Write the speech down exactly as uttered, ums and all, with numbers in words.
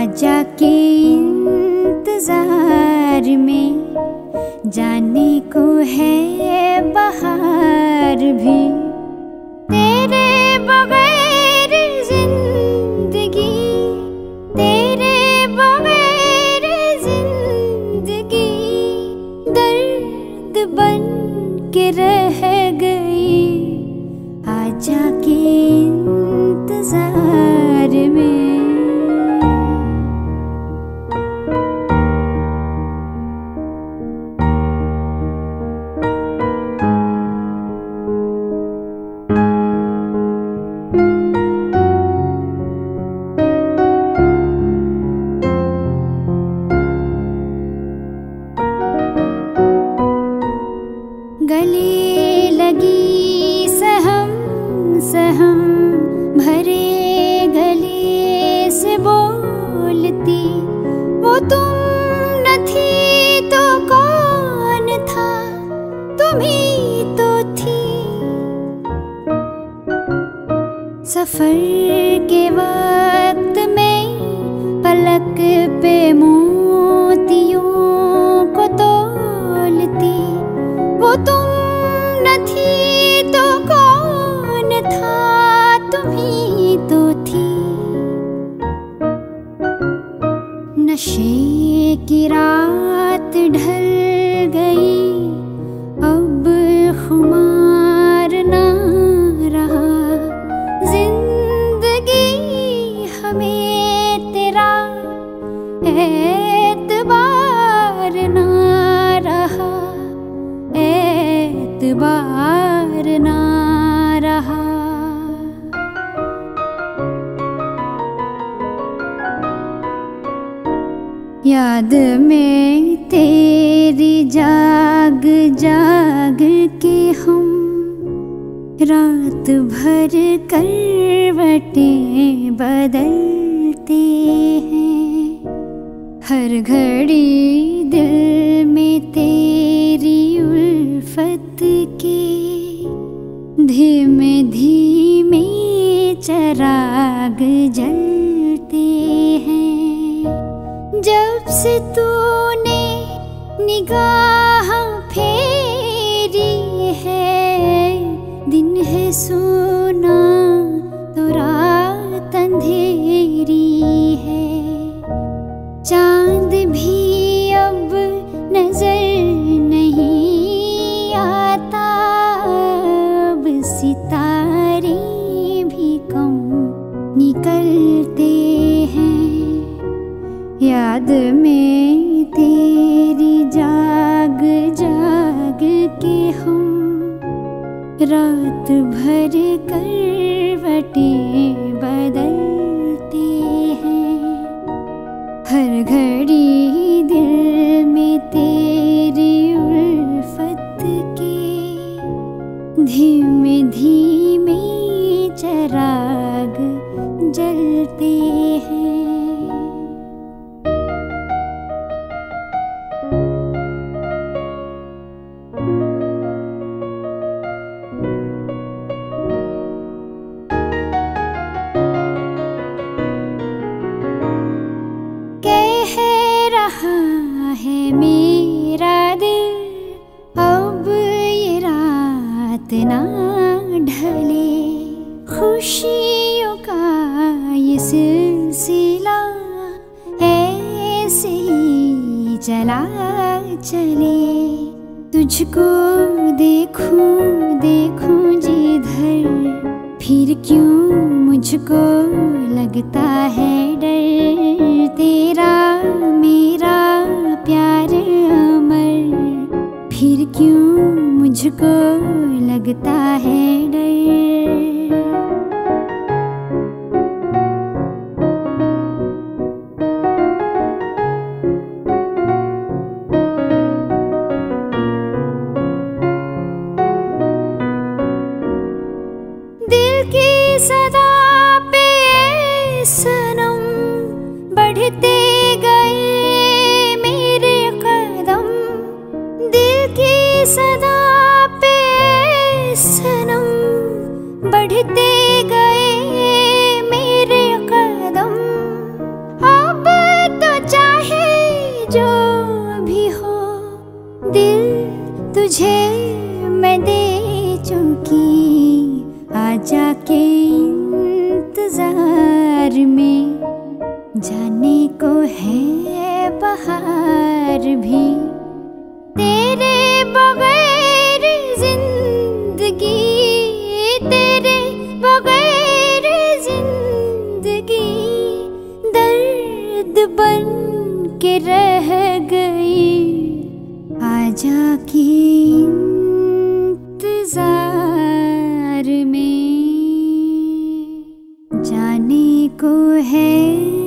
आजा के इंतजार में जाने को है बाहर भी, तेरे बगैर जिंदगी, तेरे बगैर जिंदगी दर्द बन के रह गई। आजा के इंतजार में गले लगी सहम सहम भरे गले से बोलती, वो तुम न थी तो कौन था, तुम ही तो थी। सफर के वक्त में पलक पे मोतियों को तोलती, वो तुम न थी तो कौन था, तुम ही तो थी। नशे की रात ढल गई, अब खुमार ना रहा, जिंदगी हमें तेरा एतबार ना रहा, एतबार ना रहा। याद में तेरी जाग जाग के हम रात भर करवटें बदलते हैं। हर घड़ी दिल में तेरी उल्फत के धीमे धीमे चराग जलते हैं। जब से तूने निगाह फेरी है, दिन है सोना तो रात अंधेरी है। चांद भी अब नजर नहीं आता, अब सितारे भी कम निकलते हैं। याद में तेरी जाग जाग के हम रात भर करवटें बदलते हैं। हर घड़ी दिल में तेरी उल्फत के धीमे धीमे चराग जलते हैं। मेरा दिल अब ये रात ना ढले, खुशियों का ये सिलसिला ऐसे ही चला चले। तुझको देखूं देखूं जिधर, फिर क्यों मुझको लगता है डर। तेरा मेरा प्यार अमर, फिर क्यों मुझको लगता है डर। दिल की सदा पे सनम बढ़ते गए मेरे कदम, दिल की सदा पे सनम जाने को है बहार भी, तेरे बगैर जिंदगी, तेरे बगैर जिंदगी दर्द बन के रह गई। आजा के इंतजार में जाने को है